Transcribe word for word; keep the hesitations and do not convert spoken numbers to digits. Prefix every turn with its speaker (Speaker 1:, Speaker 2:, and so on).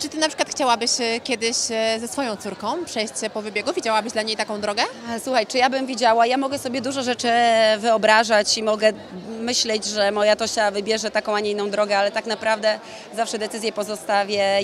Speaker 1: czy ty na przykład chciałabyś e, kiedyś e, ze swoją córką przejść po wybiegu? Widziałabyś dla niej taką drogę?
Speaker 2: Słuchaj, czy ja bym widziała? Ja mogę sobie dużo rzeczy wyobrażać i mogę myśleć, że moja Tosia wybierze taką, a nie inną drogę, ale tak naprawdę zawsze decyzję pozostawię